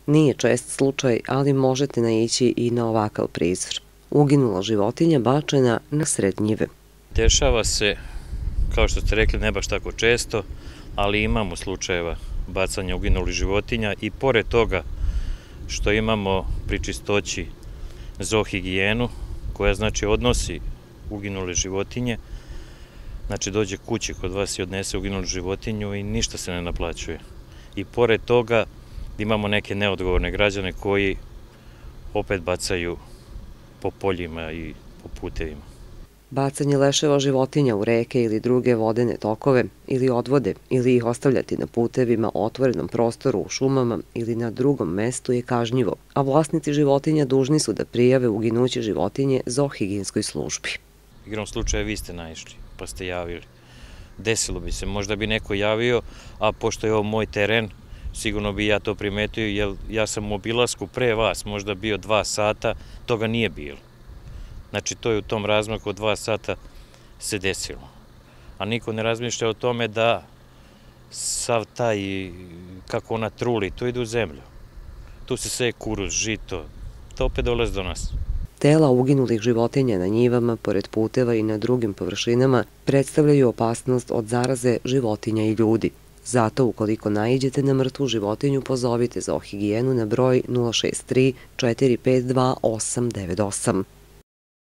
Nije čest slučaj, ali možete naići i na ovakav prizor. Uginula životinja bačena na sred njive. Dešava se, kao što ste rekli, ne baš tako često, ali imamo slučajeva bacanja uginulih životinja i pored toga što imamo pri čistoći zoohigijenu, koja znači odnosi uginule životinje, znači dođe kući kod vas i odnese uginulu životinju i ništa se ne naplaćuje. I pored toga imamo neke neodgovorne građane koji opet bacaju po poljima i po putevima. Bacanje leševa životinja u reke ili druge vodene tokove ili odvode ili ih ostavljati na putevima, otvorenom prostoru, u šumama ili na drugom mestu je kažnjivo, a vlasnici životinja dužni su da prijave uginuće životinje zoohigijenskoj službi. Igrom slučaja vi ste naišli, pa ste javili. Desilo bi se, možda bi neko javio, a pošto je ovo moj teren, sigurno bi ja to primetio, jer ja sam u obilasku pre vas, možda bio 2 sata, toga nije bilo. Znači, to je u tom razmaku od 2 sata se desilo. A niko ne razmišlja o tome da sav taj, kako ona truli, to ide u zemlju. Tu se seje kuruz, žito, to opet dolazi do nas. Tela uginulih životinja na njivama, pored puteva i na drugim površinama predstavljaju opasnost od zaraze životinja i ljudi. Zato, ukoliko naiđete na mrtvu životinju, pozovite zoohigijenu na broj 063 452 898.